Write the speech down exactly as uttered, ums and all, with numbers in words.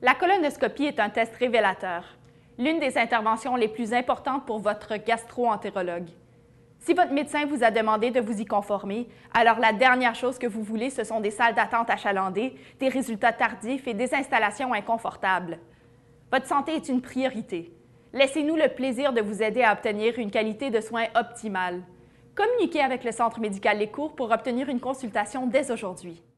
La colonoscopie est un test révélateur, l'une des interventions les plus importantes pour votre gastro-entérologue. Si votre médecin vous a demandé de vous y conformer, alors la dernière chose que vous voulez, ce sont des salles d'attente achalandées, des résultats tardifs et des installations inconfortables. Votre santé est une priorité. Laissez-nous le plaisir de vous aider à obtenir une qualité de soins optimale. Communiquez avec le Centre médical Les Cours pour obtenir une consultation dès aujourd'hui.